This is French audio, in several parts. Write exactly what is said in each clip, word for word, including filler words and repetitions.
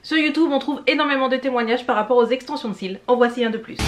Sur YouTube, on trouve énormément de témoignages par rapport aux extensions de cils. En voici un de plus.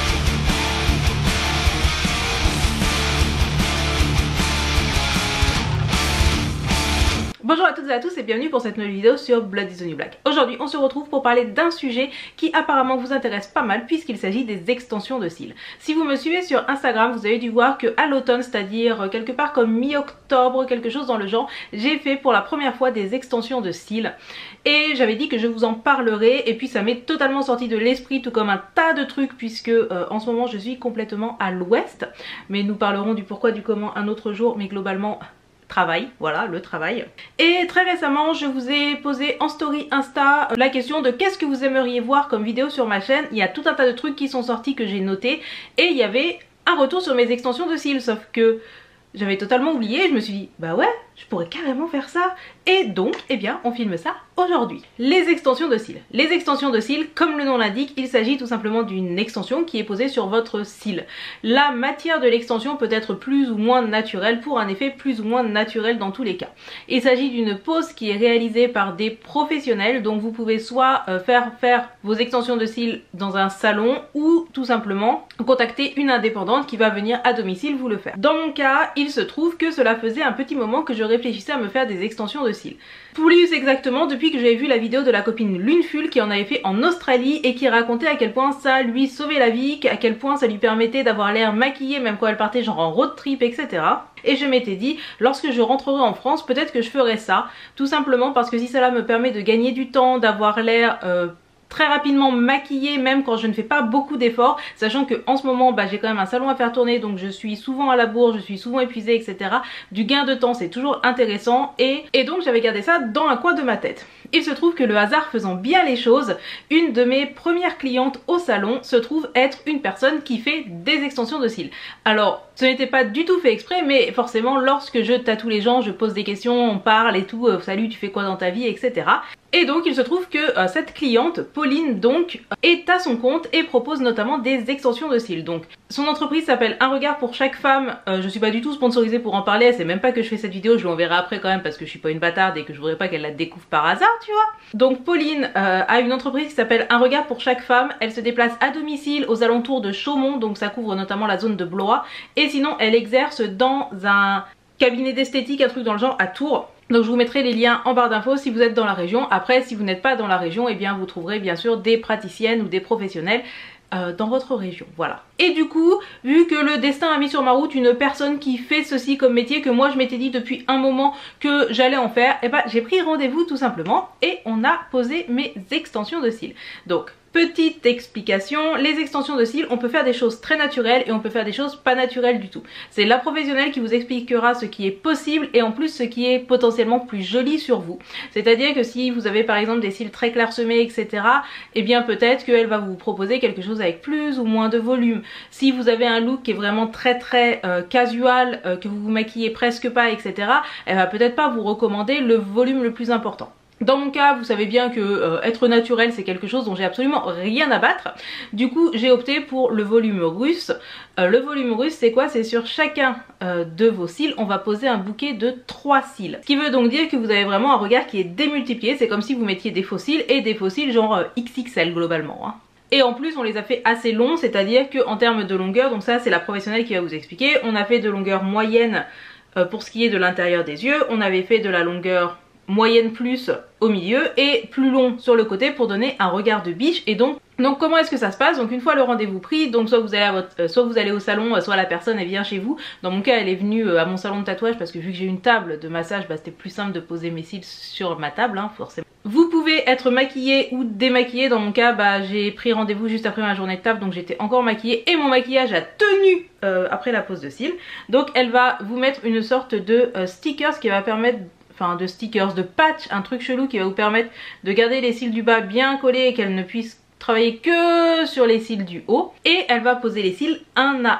Bonjour à toutes et à tous et bienvenue pour cette nouvelle vidéo sur Blood is the New Black. Aujourd'hui on se retrouve pour parler d'un sujet qui apparemment vous intéresse pas mal puisqu'il s'agit des extensions de cils. Si vous me suivez sur Instagram, vous avez dû voir que à l'automne, c'est-à-dire quelque part comme mi-octobre, quelque chose dans le genre, j'ai fait pour la première fois des extensions de cils. Et j'avais dit que je vous en parlerai et puis ça m'est totalement sorti de l'esprit, tout comme un tas de trucs puisque euh, en ce moment je suis complètement à l'ouest. Mais nous parlerons du pourquoi, du comment un autre jour, mais globalement... travail, voilà, le travail. Et très récemment, je vous ai posé en story Insta la question de qu'est-ce que vous aimeriez voir comme vidéo sur ma chaîne. Il y a tout un tas de trucs qui sont sortis que j'ai notés et il y avait un retour sur mes extensions de cils, sauf que j'avais totalement oublié. Je me suis dit, bah ouais, je pourrais carrément faire ça. Et donc, eh bien, on filme ça aujourd'hui. Les extensions de cils. Les extensions de cils, comme le nom l'indique, il s'agit tout simplement d'une extension qui est posée sur votre cil. La matière de l'extension peut être plus ou moins naturelle pour un effet plus ou moins naturel dans tous les cas. Il s'agit d'une pose qui est réalisée par des professionnels, donc vous pouvez soit euh, faire faire vos extensions de cils dans un salon ou tout simplement contacter une indépendante qui va venir à domicile vous le faire. Dans mon cas, il se trouve que cela faisait un petit moment que je réfléchissais à me faire des extensions de cils. Plus exactement depuis que j'avais vu la vidéo de la copine Luneful qui en avait fait en Australie et qui racontait à quel point ça lui sauvait la vie, à quel point ça lui permettait d'avoir l'air maquillée même quand elle partait genre en road trip, et cetera. Et je m'étais dit, lorsque je rentrerai en France, peut-être que je ferai ça, tout simplement parce que si cela me permet de gagner du temps, d'avoir l'air... Euh, très rapidement maquillée même quand je ne fais pas beaucoup d'efforts, sachant que en ce moment bah, j'ai quand même un salon à faire tourner, donc je suis souvent à la bourre, je suis souvent épuisée, et cetera. Du gain de temps c'est toujours intéressant et, et donc j'avais gardé ça dans un coin de ma tête. Il se trouve que le hasard faisant bien les choses, une de mes premières clientes au salon se trouve être une personne qui fait des extensions de cils. Alors ce n'était pas du tout fait exprès, mais forcément lorsque je tatoue les gens, je pose des questions, on parle et tout, euh, salut tu fais quoi dans ta vie, et cetera. Et donc il se trouve que euh, cette cliente, Pauline donc, est à son compte et propose notamment des extensions de cils. Donc son entreprise s'appelle Un Regard pour Chaque Femme, euh, je suis pas du tout sponsorisée pour en parler, elle sait même pas que je fais cette vidéo, je l'enverrai après quand même parce que je suis pas une bâtarde et que je voudrais pas qu'elle la découvre par hasard, tu vois. Donc Pauline euh, a une entreprise qui s'appelle Un Regard pour Chaque Femme, elle se déplace à domicile aux alentours de Chaumont, donc ça couvre notamment la zone de Blois, et sinon elle exerce dans un cabinet d'esthétique, un truc dans le genre à Tours. Donc je vous mettrai les liens en barre d'infos si vous êtes dans la région. Après si vous n'êtes pas dans la région, eh bien vous trouverez bien sûr des praticiennes ou des professionnels euh, dans votre région, voilà. Et du coup, vu que le destin a mis sur ma route une personne qui fait ceci comme métier, que moi je m'étais dit depuis un moment que j'allais en faire, et eh ben j'ai pris rendez-vous tout simplement et on a posé mes extensions de cils. Donc petite explication, les extensions de cils, on peut faire des choses très naturelles et on peut faire des choses pas naturelles du tout. C'est la professionnelle qui vous expliquera ce qui est possible et en plus ce qui est potentiellement plus joli sur vous. C'est-à-dire que si vous avez par exemple des cils très clairsemés, et cetera, eh bien peut-être qu'elle va vous proposer quelque chose avec plus ou moins de volume. Si vous avez un look qui est vraiment très très euh, casual, euh, que vous vous maquillez presque pas, et cetera, elle va peut-être pas vous recommander le volume le plus important. Dans mon cas, vous savez bien que euh, être naturel c'est quelque chose dont j'ai absolument rien à battre. Du coup j'ai opté pour le volume russe. Euh, le volume russe c'est quoi? C'est sur chacun euh, de vos cils on va poser un bouquet de trois cils. Ce qui veut donc dire que vous avez vraiment un regard qui est démultiplié. C'est comme si vous mettiez des faux cils et des faux cils genre euh, X X L globalement, hein. Et en plus on les a fait assez longs, c'est à dire qu'en termes de longueur, donc ça c'est la professionnelle qui va vous expliquer, on a fait de longueur moyenne euh, pour ce qui est de l'intérieur des yeux, on avait fait de la longueur moyenne plus au milieu et plus long sur le côté pour donner un regard de biche. Et donc donc comment est-ce que ça se passe? Donc une fois le rendez-vous pris, donc soit vous allez à votre, euh, soit vous allez au salon, soit la personne elle vient chez vous. Dans mon cas elle est venue euh, à mon salon de tatouage parce que vu que j'ai une table de massage, bah, c'était plus simple de poser mes cils sur ma table, hein, forcément. Vous pouvez être maquillé ou démaquillé. Dans mon cas bah, j'ai pris rendez-vous juste après ma journée de taf, donc j'étais encore maquillée et mon maquillage a tenu euh, après la pose de cils. Donc elle va vous mettre une sorte de euh, sticker qui va permettre, enfin de stickers, de patch, un truc chelou qui va vous permettre de garder les cils du bas bien collés et qu'elle ne puisse travailler que sur les cils du haut. Et elle va poser les cils un à un.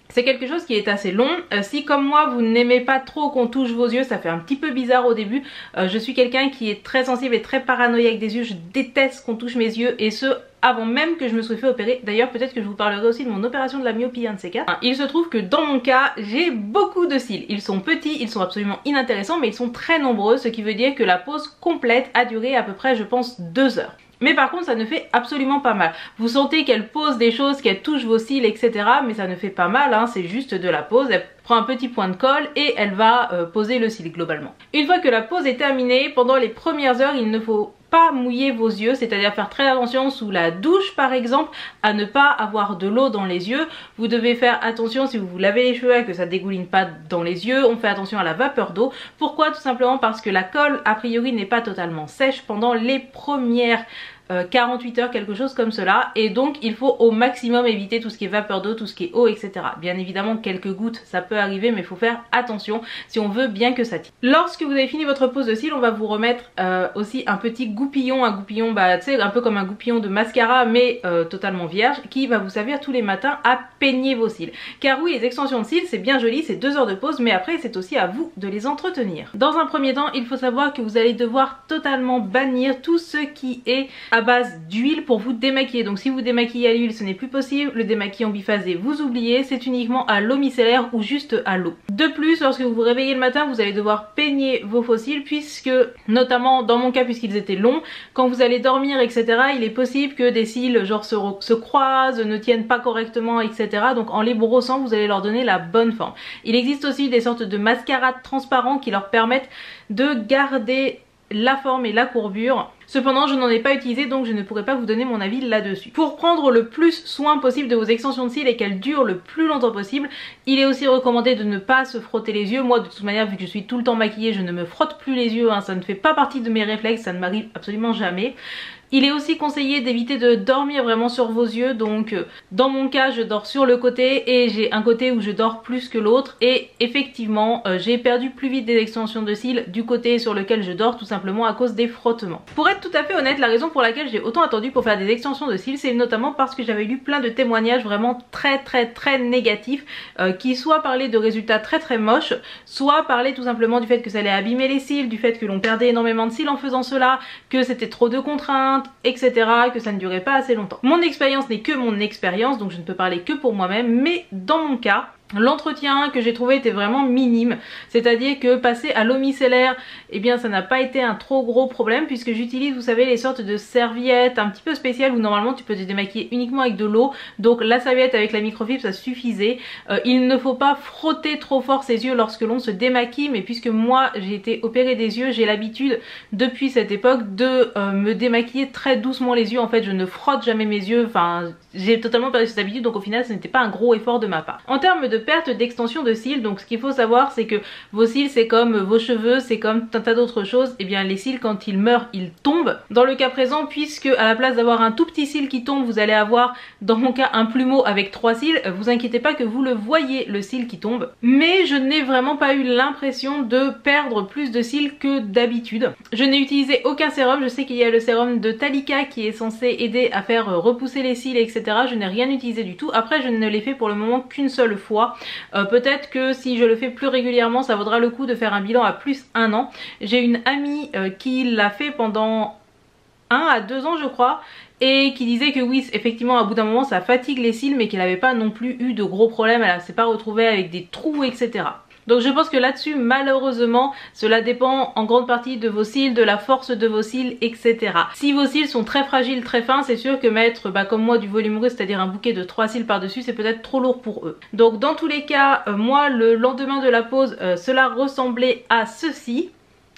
C'est quelque chose qui est assez long. Euh, si comme moi vous n'aimez pas trop qu'on touche vos yeux, ça fait un petit peu bizarre au début. Euh, je suis quelqu'un qui est très sensible et très paranoïaque des yeux. Je déteste qu'on touche mes yeux et ce avant même que je me sois fait opérer. D'ailleurs peut-être que je vous parlerai aussi de mon opération de la myopie, un de ces quatre. Il se trouve que dans mon cas j'ai beaucoup de cils. Ils sont petits, ils sont absolument inintéressants mais ils sont très nombreux, ce qui veut dire que la pose complète a duré à peu près je pense deux heures. Mais par contre ça ne fait absolument pas mal. Vous sentez qu'elle pose des choses, qu'elle touche vos cils, et cetera. Mais ça ne fait pas mal, hein, c'est juste de la pose. Elle prend un petit point de colle et elle va euh, poser le cil globalement. Une fois que la pose est terminée, pendant les premières heures il ne faut pas mouiller vos yeux, c'est-à-dire faire très attention sous la douche par exemple à ne pas avoir de l'eau dans les yeux. Vous devez faire attention si vous vous lavez les cheveux à que ça dégouline pas dans les yeux. On fait attention à la vapeur d'eau. Pourquoi? Tout simplement parce que la colle a priori n'est pas totalement sèche pendant les premières Euh, quarante-huit heures, quelque chose comme cela, et donc il faut au maximum éviter tout ce qui est vapeur d'eau, tout ce qui est eau, et cetera. Bien évidemment quelques gouttes ça peut arriver mais il faut faire attention si on veut bien que ça tire. Lorsque vous avez fini votre pose de cils, on va vous remettre euh, aussi un petit goupillon, un goupillon bah tu sais un peu comme un goupillon de mascara mais euh, totalement vierge, qui va vous servir tous les matins à peigner vos cils. Car oui, les extensions de cils c'est bien joli, c'est deux heures de pause, mais après c'est aussi à vous de les entretenir. Dans un premier temps il faut savoir que vous allez devoir totalement bannir tout ce qui est à base d'huile pour vous démaquiller. Donc si vous démaquillez à l'huile ce n'est plus possible, le démaquillant biphasé vous oubliez, c'est uniquement à l'eau micellaire ou juste à l'eau. De plus, lorsque vous vous réveillez le matin vous allez devoir peigner vos fossiles, puisque notamment dans mon cas puisqu'ils étaient longs, quand vous allez dormir etc, il est possible que des cils genre se, se croisent, ne tiennent pas correctement etc. Donc en les brossant vous allez leur donner la bonne forme. Il existe aussi des sortes de mascaras transparents qui leur permettent de garder la forme et la courbure. Cependant je n'en ai pas utilisé donc je ne pourrais pas vous donner mon avis là-dessus. Pour prendre le plus soin possible de vos extensions de cils et qu'elles durent le plus longtemps possible, il est aussi recommandé de ne pas se frotter les yeux. Moi de toute manière vu que je suis tout le temps maquillée je ne me frotte plus les yeux, hein. Ça ne fait pas partie de mes réflexes, ça ne m'arrive absolument jamais. Il est aussi conseillé d'éviter de dormir vraiment sur vos yeux, donc euh, dans mon cas je dors sur le côté et j'ai un côté où je dors plus que l'autre, et effectivement euh, j'ai perdu plus vite des extensions de cils du côté sur lequel je dors, tout simplement à cause des frottements. Pour être tout à fait honnête, la raison pour laquelle j'ai autant attendu pour faire des extensions de cils, c'est notamment parce que j'avais lu plein de témoignages vraiment très très très négatifs euh, qui soit parlaient de résultats très très moches, soit parlaient tout simplement du fait que ça allait abîmer les cils, du fait que l'on perdait énormément de cils en faisant cela, que c'était trop de contraintes, et cetera, que ça ne durait pas assez longtemps. Mon expérience n'est que mon expérience, donc je ne peux parler que pour moi-même, mais dans mon cas, l'entretien que j'ai trouvé était vraiment minime, c'est-à-dire que passer à l'eau micellaire, eh bien ça n'a pas été un trop gros problème, puisque j'utilise, vous savez, les sortes de serviettes un petit peu spéciales où normalement tu peux te démaquiller uniquement avec de l'eau, donc la serviette avec la microfibre ça suffisait. Euh, il ne faut pas frotter trop fort ses yeux lorsque l'on se démaquille, mais puisque moi j'ai été opérée des yeux, j'ai l'habitude depuis cette époque de euh, me démaquiller très doucement les yeux. En fait je ne frotte jamais mes yeux, enfin j'ai totalement perdu cette habitude, donc au final ce n'était pas un gros effort de ma part. En termes de perte d'extension de cils, donc ce qu'il faut savoir c'est que vos cils c'est comme vos cheveux, c'est comme un tas d'autres choses, et bien les cils quand ils meurent ils tombent. Dans le cas présent, puisque à la place d'avoir un tout petit cil qui tombe vous allez avoir dans mon cas un plumeau avec trois cils, vous inquiétez pas que vous le voyez le cil qui tombe, mais je n'ai vraiment pas eu l'impression de perdre plus de cils que d'habitude. Je n'ai utilisé aucun sérum, je sais qu'il y a le sérum de Talika qui est censé aider à faire repousser les cils etc, je n'ai rien utilisé du tout. Après je ne l'ai fait pour le moment qu'une seule fois. Euh, peut-être que si je le fais plus régulièrement ça vaudra le coup de faire un bilan à plus un an. J'ai une amie euh, qui l'a fait pendant un à deux ans je crois, et qui disait que oui effectivement à bout d'un moment ça fatigue les cils, mais qu'elle n'avait pas non plus eu de gros problèmes, elle ne s'est pas retrouvée avec des trous etc. Donc je pense que là-dessus malheureusement cela dépend en grande partie de vos cils, de la force de vos cils et cetera. Si vos cils sont très fragiles, très fins, c'est sûr que mettre bah, comme moi du volume russe, c'est-à-dire un bouquet de trois cils par dessus, c'est peut-être trop lourd pour eux. Donc dans tous les cas, euh, moi le lendemain de la pause euh, cela ressemblait à ceci.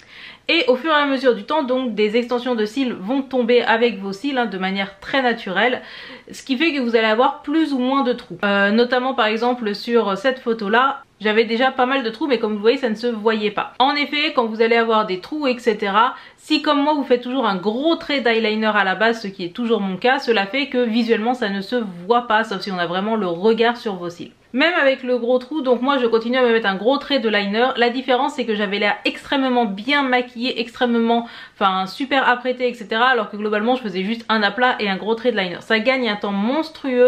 Et au fur et à mesure du temps, donc des extensions de cils vont tomber avec vos cils hein, de manière très naturelle, ce qui fait que vous allez avoir plus ou moins de trous. Euh, notamment par exemple sur cette photo là, j'avais déjà pas mal de trous, mais comme vous voyez ça ne se voyait pas. En effet, quand vous allez avoir des trous et cetera, si comme moi vous faites toujours un gros trait d'eyeliner à la base, ce qui est toujours mon cas, cela fait que visuellement ça ne se voit pas, sauf si on a vraiment le regard sur vos cils. Même avec le gros trou, donc moi je continue à me mettre un gros trait de liner. La différence c'est que j'avais l'air extrêmement bien maquillée, extrêmement, enfin super apprêtée et cetera. Alors que globalement je faisais juste un aplat et un gros trait de liner. Ça gagne un temps monstrueux.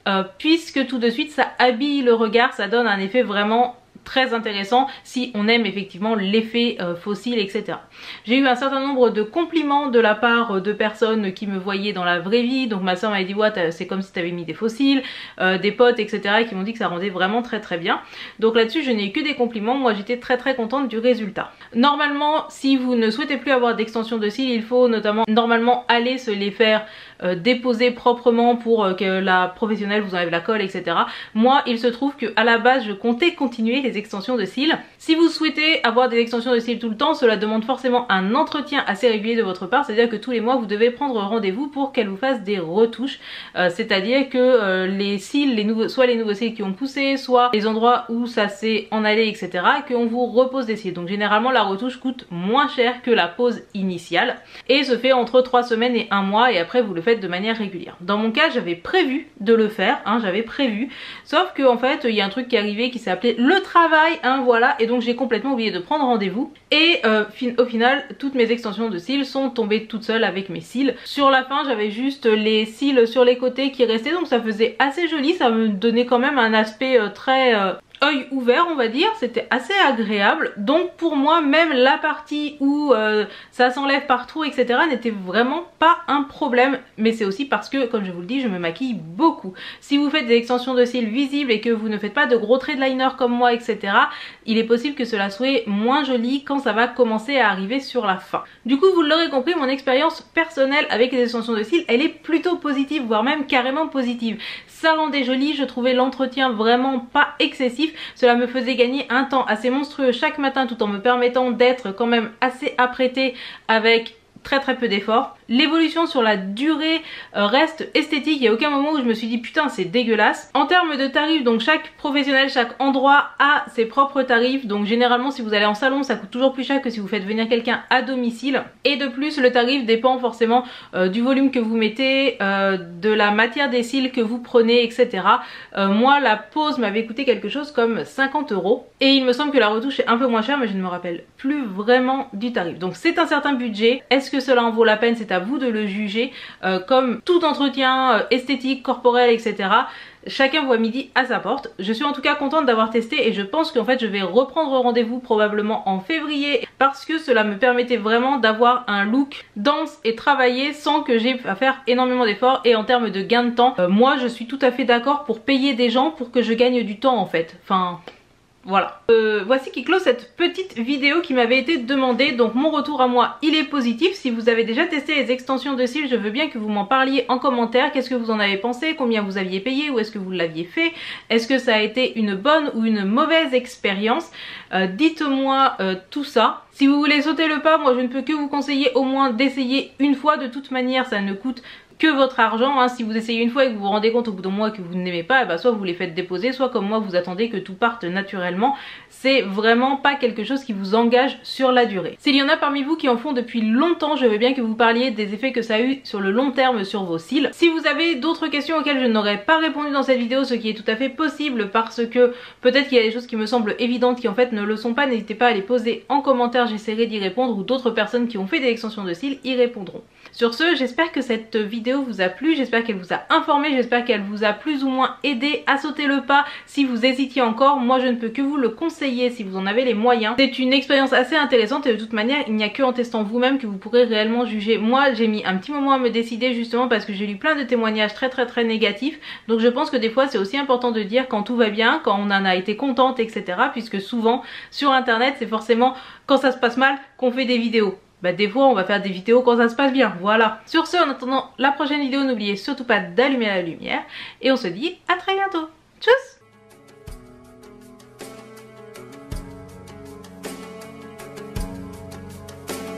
euh, puisque tout de suite ça habille le regard, ça donne un effet vraiment très intéressant si on aime effectivement l'effet euh, fossile, et cetera. J'ai eu un certain nombre de compliments de la part de personnes qui me voyaient dans la vraie vie. Donc ma soeur m'a dit ouais, c'est comme si tu avais mis des fossiles, euh, des potes, et cetera qui m'ont dit que ça rendait vraiment très très bien. Donc là-dessus je n'ai eu que des compliments, moi j'étais très très contente du résultat. Normalement si vous ne souhaitez plus avoir d'extension de cils, il faut notamment normalement aller se les faire euh, déposer proprement pour euh, que la professionnelle vous enlève la colle, et cetera. Moi il se trouve que à la base je comptais continuer les extensions de cils. Si vous souhaitez avoir des extensions de cils tout le temps, cela demande forcément un entretien assez régulier de votre part, c'est-à-dire que tous les mois vous devez prendre rendez-vous pour qu'elle vous fasse des retouches, euh, c'est-à-dire que euh, les cils, les nouveaux, soit les nouveaux cils qui ont poussé, soit les endroits où ça s'est en allé, et cetera, qu'on vous repose des cils. Donc généralement la retouche coûte moins cher que la pose initiale et se fait entre trois semaines et un mois, et après vous le faites de manière régulière. Dans mon cas j'avais prévu de le faire, hein, j'avais prévu, sauf que en fait il y a un truc qui est arrivé qui s'est appelé le travail. Hein, voilà, et donc j'ai complètement oublié de prendre rendez-vous et euh, fin au final toutes mes extensions de cils sont tombées toutes seules avec mes cils. Sur la fin j'avais juste les cils sur les côtés qui restaient, donc ça faisait assez joli, ça me donnait quand même un aspect euh, très euh, œil ouvert on va dire, c'était assez agréable. Donc pour moi même la partie où euh, ça s'enlève partout, etc n'était vraiment pas un problème, mais c'est aussi parce que comme je vous le dis je me maquille beaucoup. Si vous faites des extensions de cils visibles et que vous ne faites pas de gros traits de liner comme moi, etc, il est possible que cela soit moins joli quand ça va commencer à arriver sur la fin. Du coup vous l'aurez compris, mon expérience personnelle avec les extensions de cils elle est plutôt positive, voire même carrément positive. Ça rendait joli, je trouvais l'entretien vraiment pas excessif. Cela me faisait gagner un temps assez monstrueux chaque matin tout en me permettant d'être quand même assez apprêtée avec très très peu d'efforts. L'évolution sur la durée euh, reste esthétique, il n'y a aucun moment où je me suis dit putain c'est dégueulasse. En termes de tarifs, donc chaque professionnel, chaque endroit a ses propres tarifs, donc généralement si vous allez en salon ça coûte toujours plus cher que si vous faites venir quelqu'un à domicile, et de plus le tarif dépend forcément euh, du volume que vous mettez, euh, de la matière des cils que vous prenez, et cetera. Euh, moi la pose m'avait coûté quelque chose comme cinquante euros et il me semble que la retouche est un peu moins chère, mais je ne me rappelle plus vraiment du tarif. Donc c'est un certain budget, est-ce que cela en vaut la peine? C'est à vous de le juger. Euh, comme tout entretien euh, esthétique, corporel, et cetera. Chacun voit midi à sa porte. Je suis en tout cas contente d'avoir testé et je pense qu'en fait je vais reprendre rendez-vous probablement en février parce que cela me permettait vraiment d'avoir un look dense et travaillé sans que j'ai à faire énormément d'efforts. Et en termes de gain de temps, euh, moi je suis tout à fait d'accord pour payer des gens pour que je gagne du temps en fait. Enfin... Voilà, euh, voici qui clôt cette petite vidéo qui m'avait été demandée. Donc mon retour à moi il est positif. Si vous avez déjà testé les extensions de cils, je veux bien que vous m'en parliez en commentaire. Qu'est-ce que vous en avez pensé? Combien vous aviez payé? Ou est-ce que vous l'aviez fait? Est-ce que ça a été une bonne ou une mauvaise expérience? euh, Dites-moi euh, tout ça. Si vous voulez sauter le pas, moi je ne peux que vous conseiller au moins d'essayer une fois. De toute manière ça ne coûte que votre argent, hein. Si vous essayez une fois et que vous vous rendez compte au bout d'un mois que vous n'aimez pas, eh ben soit vous les faites déposer, soit comme moi vous attendez que tout parte naturellement. C'est vraiment pas quelque chose qui vous engage sur la durée. S'il y en a parmi vous qui en font depuis longtemps, je veux bien que vous parliez des effets que ça a eu sur le long terme sur vos cils. Si vous avez d'autres questions auxquelles je n'aurais pas répondu dans cette vidéo, ce qui est tout à fait possible parce que peut-être qu'il y a des choses qui me semblent évidentes qui en fait ne le sont pas, n'hésitez pas à les poser en commentaire, j'essaierai d'y répondre, ou d'autres personnes qui ont fait des extensions de cils y répondront. Sur ce, j'espère que cette vidéo vous a plu, j'espère qu'elle vous a informé, j'espère qu'elle vous a plus ou moins aidé à sauter le pas si vous hésitiez encore. Moi je ne peux que vous le conseiller si vous en avez les moyens. C'est une expérience assez intéressante et de toute manière il n'y a que en testant vous-même que vous pourrez réellement juger. Moi j'ai mis un petit moment à me décider justement parce que j'ai lu plein de témoignages très très très négatifs. Donc je pense que des fois c'est aussi important de dire quand tout va bien, quand on en a été contente, et cetera. Puisque souvent sur internet c'est forcément quand ça se passe mal qu'on fait des vidéos. Bah des fois on va faire des vidéos quand ça se passe bien, voilà. Sur ce, en attendant la prochaine vidéo, n'oubliez surtout pas d'allumer la lumière et on se dit à très bientôt. Tchuss!